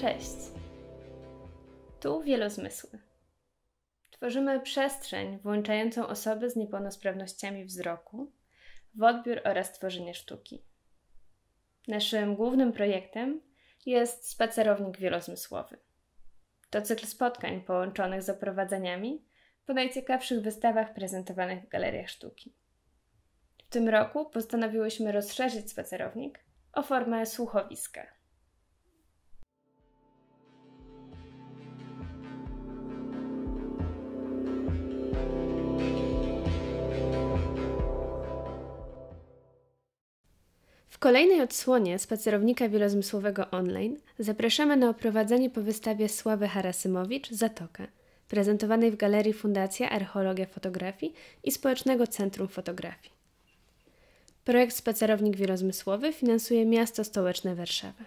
Cześć! Tu Wielozmysły. Tworzymy przestrzeń włączającą osoby z niepełnosprawnościami wzroku w odbiór oraz tworzenie sztuki. Naszym głównym projektem jest spacerownik wielozmysłowy. To cykl spotkań połączonych z oprowadzaniami po najciekawszych wystawach prezentowanych w galeriach sztuki. W tym roku postanowiłyśmy rozszerzyć spacerownik o formę słuchowiska. W kolejnej odsłonie spacerownika wielozmysłowego online zapraszamy na oprowadzenie po wystawie Sławy Harasymowicz „Zatoka”, prezentowanej w Galerii Fundacja Archeologia Fotografii i Społecznego Centrum Fotografii. Projekt Spacerownik Wielozmysłowy finansuje Miasto Stołeczne Warszawa.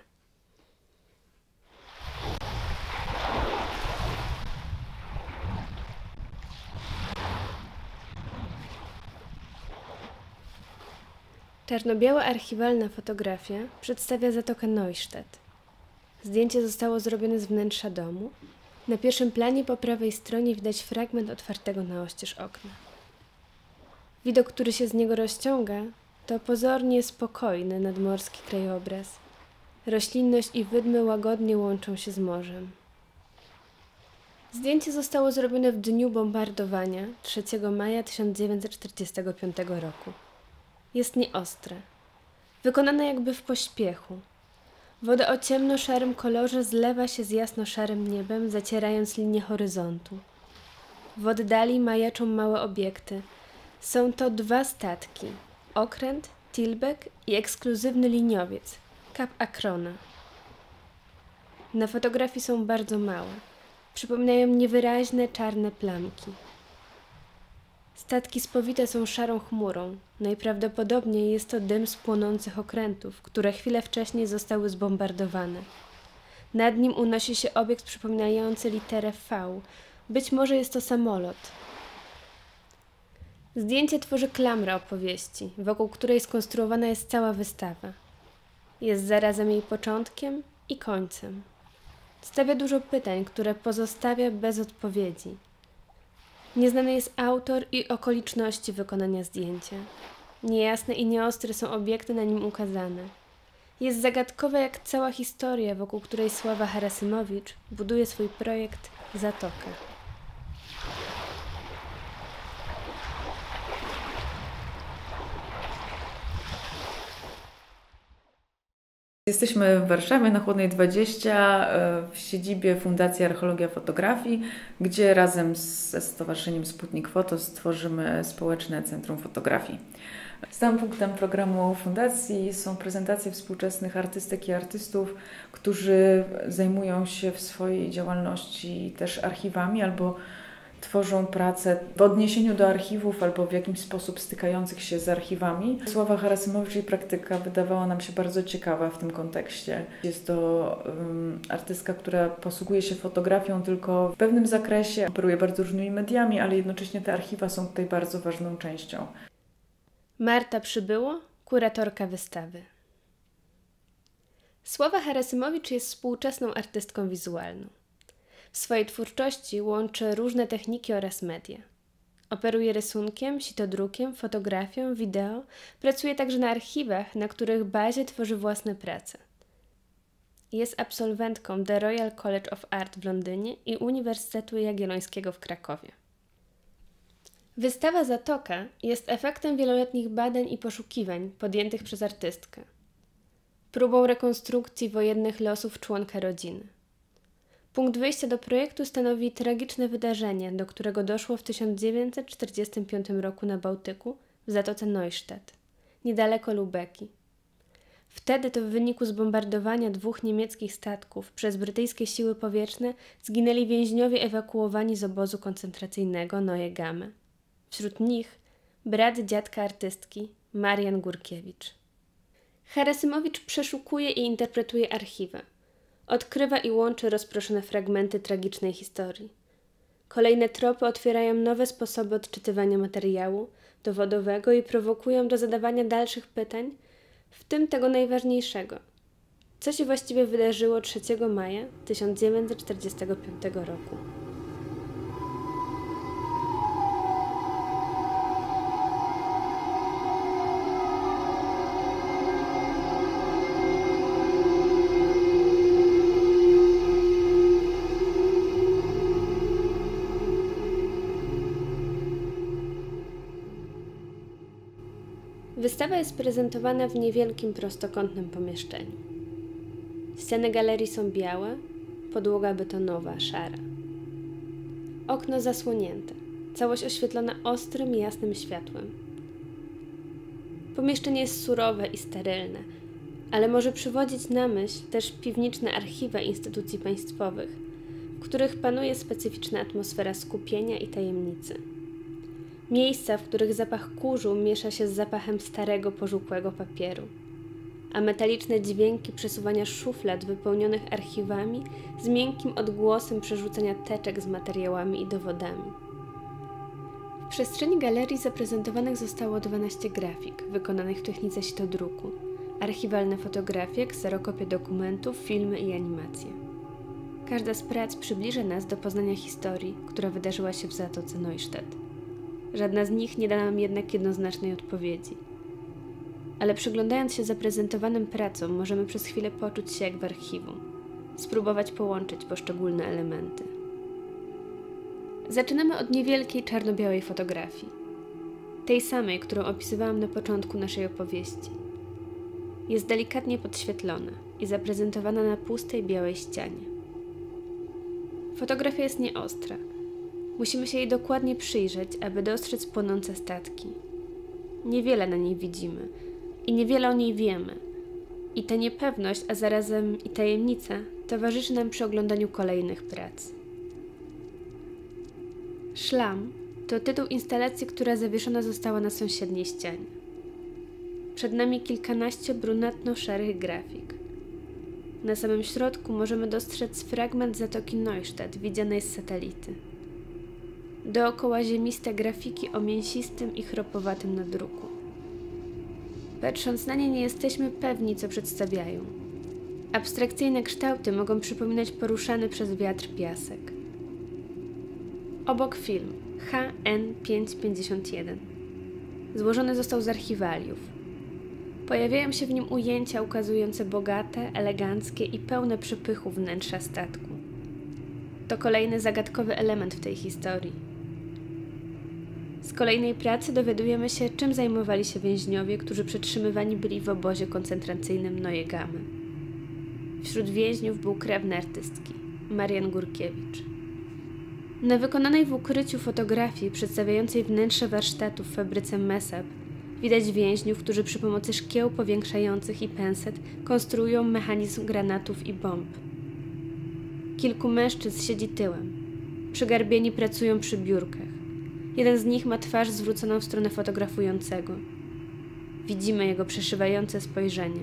Czarno-biała archiwalna fotografia przedstawia Zatokę Neustadt. Zdjęcie zostało zrobione z wnętrza domu. Na pierwszym planie po prawej stronie widać fragment otwartego na oścież okna. Widok, który się z niego rozciąga, to pozornie spokojny nadmorski krajobraz. Roślinność i wydmy łagodnie łączą się z morzem. Zdjęcie zostało zrobione w dniu bombardowania 3 maja 1945 roku. Jest nieostre, wykonane jakby w pośpiechu. Woda o ciemno-szarym kolorze zlewa się z jasno-szarym niebem, zacierając linię horyzontu. W oddali majaczą małe obiekty. Są to 2 statki, okręt, tilbek i ekskluzywny liniowiec, Kap Akrona. Na fotografii są bardzo małe, przypominają niewyraźne czarne plamki. Statki spowite są szarą chmurą. Najprawdopodobniej jest to dym z płonących okrętów, które chwilę wcześniej zostały zbombardowane. Nad nim unosi się obiekt przypominający literę V. Być może jest to samolot. Zdjęcie tworzy klamrę opowieści, wokół której skonstruowana jest cała wystawa. Jest zarazem jej początkiem i końcem. Stawia dużo pytań, które pozostawia bez odpowiedzi. Nieznany jest autor i okoliczności wykonania zdjęcia. Niejasne i nieostre są obiekty na nim ukazane. Jest zagadkowe jak cała historia, wokół której Sława Harasymowicz buduje swój projekt Zatoka. Jesteśmy w Warszawie na Chłodnej 20 w siedzibie Fundacji Archeologia Fotografii, gdzie razem ze Stowarzyszeniem Sputnik Foto stworzymy Społeczne Centrum Fotografii. Stałym punktem programu Fundacji są prezentacje współczesnych artystek i artystów, którzy zajmują się w swojej działalności też archiwami albo tworzą pracę w odniesieniu do archiwów albo w jakiś sposób stykających się z archiwami. Sława Harasymowicz i praktyka wydawała nam się bardzo ciekawa w tym kontekście. Jest to artystka, która posługuje się fotografią tylko w pewnym zakresie, operuje bardzo różnymi mediami, ale jednocześnie te archiwa są tutaj bardzo ważną częścią. Marta Przybyło, kuratorka wystawy. Sława Harasymowicz jest współczesną artystką wizualną. W swojej twórczości łączy różne techniki oraz media. Operuje rysunkiem, sitodrukiem, fotografią, wideo, pracuje także na archiwach, na których bazie tworzy własne prace. Jest absolwentką The Royal College of Art w Londynie i Uniwersytetu Jagiellońskiego w Krakowie. Wystawa Zatoka jest efektem wieloletnich badań i poszukiwań podjętych przez artystkę. Próbą rekonstrukcji wojennych losów członka rodziny. Punkt wyjścia do projektu stanowi tragiczne wydarzenie, do którego doszło w 1945 roku na Bałtyku w Zatoce Neustadt, niedaleko Lubeki. Wtedy to w wyniku zbombardowania 2 niemieckich statków przez brytyjskie siły powietrzne zginęli więźniowie ewakuowani z obozu koncentracyjnego Neue Gamme. Wśród nich brat dziadka artystki, Marian Górkiewicz. Harasymowicz przeszukuje i interpretuje archiwa. Odkrywa i łączy rozproszone fragmenty tragicznej historii. Kolejne tropy otwierają nowe sposoby odczytywania materiału dowodowego i prowokują do zadawania dalszych pytań, w tym tego najważniejszego. Co się właściwie wydarzyło 3 maja 1945 roku? Wystawa jest prezentowana w niewielkim prostokątnym pomieszczeniu. Ściany galerii są białe, podłoga betonowa, szara. Okno zasłonięte, całość oświetlona ostrym, jasnym światłem. Pomieszczenie jest surowe i sterylne, ale może przywodzić na myśl też piwniczne archiwa instytucji państwowych, w których panuje specyficzna atmosfera skupienia i tajemnicy. Miejsca, w których zapach kurzu miesza się z zapachem starego, pożółkłego papieru, a metaliczne dźwięki przesuwania szuflad wypełnionych archiwami z miękkim odgłosem przerzucania teczek z materiałami i dowodami. W przestrzeni galerii zaprezentowanych zostało 12 grafik wykonanych w technice sitodruku, archiwalne fotografie, kserokopie dokumentów, filmy i animacje. Każda z prac przybliża nas do poznania historii, która wydarzyła się w Zatoce Neustadt. Żadna z nich nie da nam jednak jednoznacznej odpowiedzi. Ale przyglądając się zaprezentowanym pracom, możemy przez chwilę poczuć się jak w archiwum, spróbować połączyć poszczególne elementy. Zaczynamy od niewielkiej czarno-białej fotografii. Tej samej, którą opisywałam na początku naszej opowieści. Jest delikatnie podświetlona i zaprezentowana na pustej białej ścianie. Fotografia jest nieostra. Musimy się jej dokładnie przyjrzeć, aby dostrzec płonące statki. Niewiele na niej widzimy i niewiele o niej wiemy. I ta niepewność, a zarazem i tajemnica towarzyszy nam przy oglądaniu kolejnych prac. Szlam to tytuł instalacji, która zawieszona została na sąsiedniej ścianie. Przed nami kilkanaście brunatno-szarych grafik. Na samym środku możemy dostrzec fragment Zatoki Neustadt widzianej z satelity. Dookoła ziemiste grafiki o mięsistym i chropowatym nadruku. Patrząc na nie nie jesteśmy pewni, co przedstawiają. Abstrakcyjne kształty mogą przypominać poruszany przez wiatr piasek. Obok film HN551. Złożony został z archiwaliów. Pojawiają się w nim ujęcia ukazujące bogate, eleganckie i pełne przepychu wnętrza statku. To kolejny zagadkowy element w tej historii. Z kolejnej pracy dowiadujemy się, czym zajmowali się więźniowie, którzy przetrzymywani byli w obozie koncentracyjnym Neue Gamme. Wśród więźniów był krewny artystki, Marian Górkiewicz. Na wykonanej w ukryciu fotografii przedstawiającej wnętrze warsztatu w fabryce Mesab widać więźniów, którzy przy pomocy szkieł powiększających i penset konstruują mechanizm granatów i bomb. Kilku mężczyzn siedzi tyłem. Przygarbieni pracują przy biurkach. Jeden z nich ma twarz zwróconą w stronę fotografującego. Widzimy jego przeszywające spojrzenie.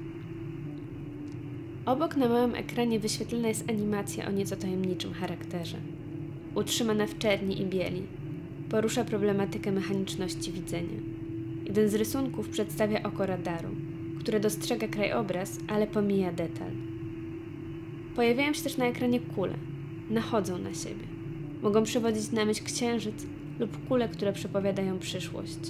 Obok na małym ekranie wyświetlona jest animacja o nieco tajemniczym charakterze. Utrzymana w czerni i bieli. Porusza problematykę mechaniczności widzenia. Jeden z rysunków przedstawia oko radaru, które dostrzega krajobraz, ale pomija detal. Pojawiają się też na ekranie kule. Nachodzą na siebie. Mogą przywodzić na myśl księżyc lub kule, które przepowiadają przyszłość.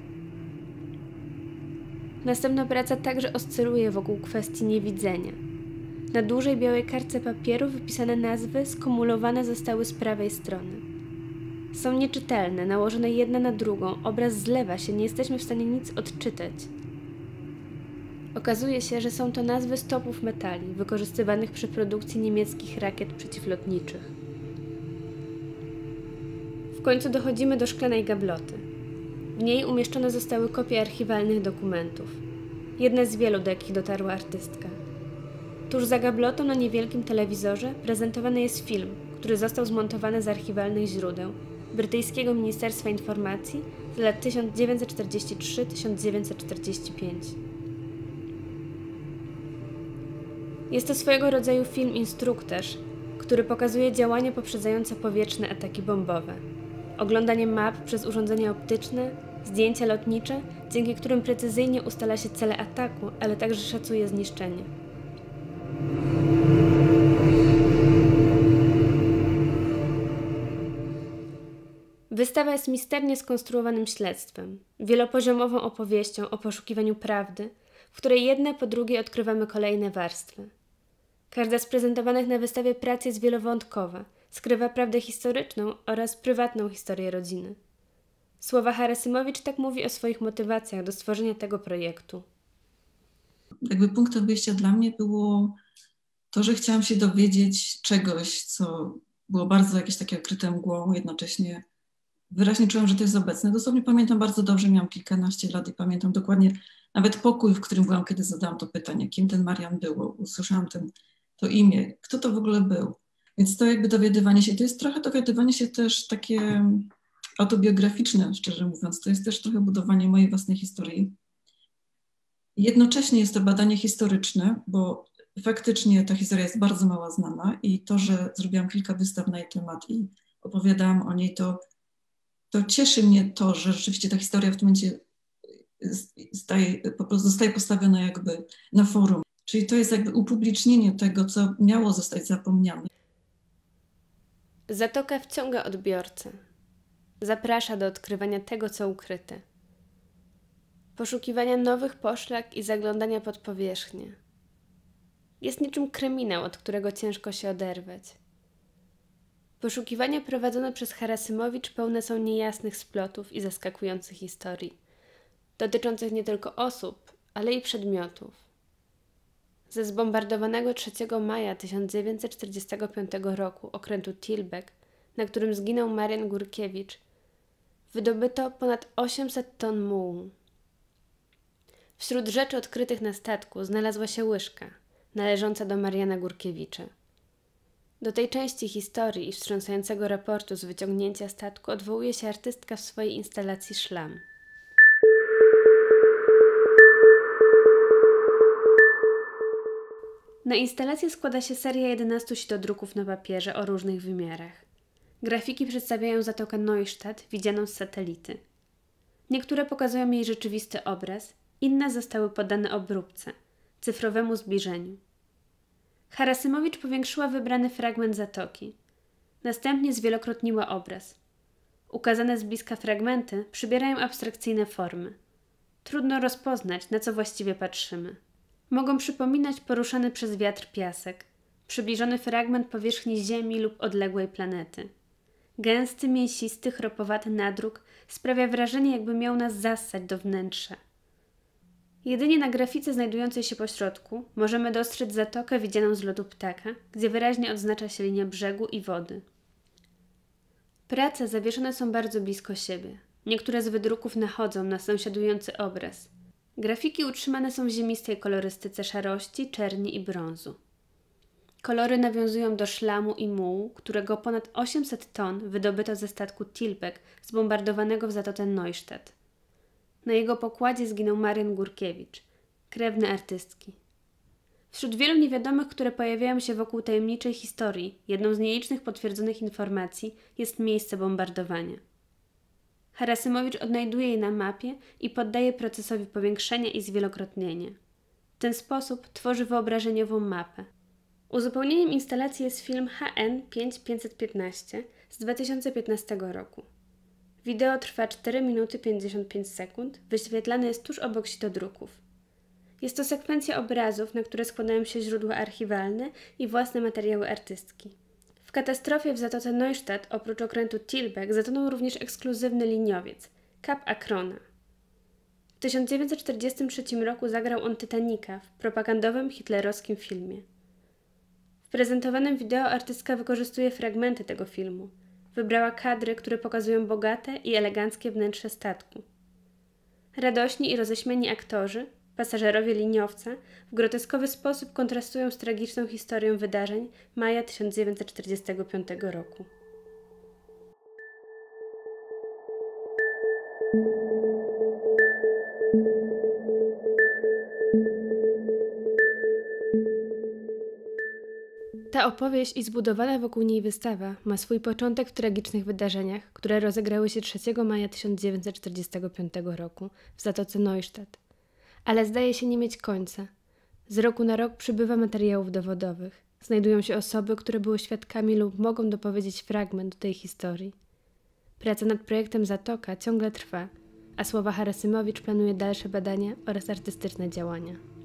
Następna praca także oscyluje wokół kwestii niewidzenia. Na dużej białej kartce papieru wypisane nazwy skumulowane zostały z prawej strony. Są nieczytelne, nałożone jedna na drugą, obraz zlewa się, nie jesteśmy w stanie nic odczytać. Okazuje się, że są to nazwy stopów metali, wykorzystywanych przy produkcji niemieckich rakiet przeciwlotniczych. W końcu dochodzimy do szklanej gabloty. W niej umieszczone zostały kopie archiwalnych dokumentów. Jedne z wielu, do jakich dotarła artystka. Tuż za gablotą na niewielkim telewizorze prezentowany jest film, który został zmontowany z archiwalnych źródeł brytyjskiego Ministerstwa Informacji z lat 1943-1945. Jest to swojego rodzaju film instruktaż, który pokazuje działania poprzedzające powietrzne ataki bombowe, oglądanie map przez urządzenia optyczne, zdjęcia lotnicze, dzięki którym precyzyjnie ustala się cele ataku, ale także szacuje zniszczenie. Wystawa jest misternie skonstruowanym śledztwem, wielopoziomową opowieścią o poszukiwaniu prawdy, w której jedne po drugiej odkrywamy kolejne warstwy. Każda z prezentowanych na wystawie prac jest wielowątkowa, skrywa prawdę historyczną oraz prywatną historię rodziny. Sława Harasymowicz tak mówi o swoich motywacjach do stworzenia tego projektu. Jakby punktem wyjścia dla mnie było to, że chciałam się dowiedzieć czegoś, co było bardzo jakieś takie okryte mgłą, jednocześnie wyraźnie czułam, że to jest obecne. Dosłownie pamiętam bardzo dobrze, miałam kilkanaście lat i pamiętam dokładnie nawet pokój, w którym byłam, kiedy zadałam to pytanie, kim ten Marian był. Usłyszałam to imię, kto to w ogóle był. Więc to jakby dowiadywanie się, to jest trochę dowiadywanie się też takie autobiograficzne, szczerze mówiąc. To jest też trochę budowanie mojej własnej historii. Jednocześnie jest to badanie historyczne, bo faktycznie ta historia jest bardzo mało znana i to, że zrobiłam kilka wystaw na jej temat i opowiadałam o niej, to cieszy mnie to, że rzeczywiście ta historia w tym momencie zostaje postawiona jakby na forum. Czyli to jest jakby upublicznienie tego, co miało zostać zapomniane. Zatoka wciąga odbiorcę. Zaprasza do odkrywania tego, co ukryte. Poszukiwania nowych poszlak i zaglądania pod powierzchnię. Jest niczym kryminał, od którego ciężko się oderwać. Poszukiwania prowadzone przez Harasymowicz pełne są niejasnych splotów i zaskakujących historii, dotyczących nie tylko osób, ale i przedmiotów. Ze zbombardowanego 3 maja 1945 roku okrętu Tilbeck, na którym zginął Marian Górkiewicz, wydobyto ponad 800 ton mułu. Wśród rzeczy odkrytych na statku znalazła się łyżka, należąca do Mariana Górkiewicza. Do tej części historii i wstrząsającego raportu z wyciągnięcia statku odwołuje się artystka w swojej instalacji Szlam. Na instalację składa się seria 11 sitodruków na papierze o różnych wymiarach. Grafiki przedstawiają Zatokę Neustadt widzianą z satelity. Niektóre pokazują jej rzeczywisty obraz, inne zostały poddane obróbce, cyfrowemu zbliżeniu. Harasymowicz powiększyła wybrany fragment zatoki. Następnie zwielokrotniła obraz. Ukazane z bliska fragmenty przybierają abstrakcyjne formy. Trudno rozpoznać, na co właściwie patrzymy. Mogą przypominać poruszany przez wiatr piasek, przybliżony fragment powierzchni Ziemi lub odległej planety. Gęsty, mięsisty, chropowaty nadruk sprawia wrażenie, jakby miał nas zassać do wnętrza. Jedynie na grafice znajdującej się pośrodku możemy dostrzec zatokę widzianą z lotu ptaka, gdzie wyraźnie odznacza się linia brzegu i wody. Prace zawieszone są bardzo blisko siebie. Niektóre z wydruków nachodzą na sąsiadujący obraz. Grafiki utrzymane są w ziemistej kolorystyce szarości, czerni i brązu. Kolory nawiązują do szlamu i mułu, którego ponad 800 ton wydobyto ze statku Tilbeck zbombardowanego w Zatoce Neustadt. Na jego pokładzie zginął Marian Górkiewicz, krewny artystki. Wśród wielu niewiadomych, które pojawiają się wokół tajemniczej historii, jedną z nielicznych potwierdzonych informacji jest miejsce bombardowania. Harasymowicz odnajduje je na mapie i poddaje procesowi powiększenia i zwielokrotnienia. W ten sposób tworzy wyobrażeniową mapę. Uzupełnieniem instalacji jest film HN 5515 z 2015 roku. Wideo trwa 4 minuty 55 sekund, wyświetlane jest tuż obok sitodruków. Jest to sekwencja obrazów, na które składają się źródła archiwalne i własne materiały artystki. W katastrofie w Zatoce Neustadt oprócz okrętu Tilbeck zatonął również ekskluzywny liniowiec, Kap Akrona. W 1943 roku zagrał on Titanica w propagandowym hitlerowskim filmie. W prezentowanym wideo artystka wykorzystuje fragmenty tego filmu. Wybrała kadry, które pokazują bogate i eleganckie wnętrze statku. Radośni i roześmieni aktorzy, pasażerowie liniowca, w groteskowy sposób kontrastują z tragiczną historią wydarzeń maja 1945 roku. Ta opowieść i zbudowana wokół niej wystawa ma swój początek w tragicznych wydarzeniach, które rozegrały się 3 maja 1945 roku w Zatoce Neustadt. Ale zdaje się nie mieć końca. Z roku na rok przybywa materiałów dowodowych. Znajdują się osoby, które były świadkami lub mogą dopowiedzieć fragment tej historii. Praca nad projektem Zatoka ciągle trwa, a Sława Harasymowicz planuje dalsze badania oraz artystyczne działania.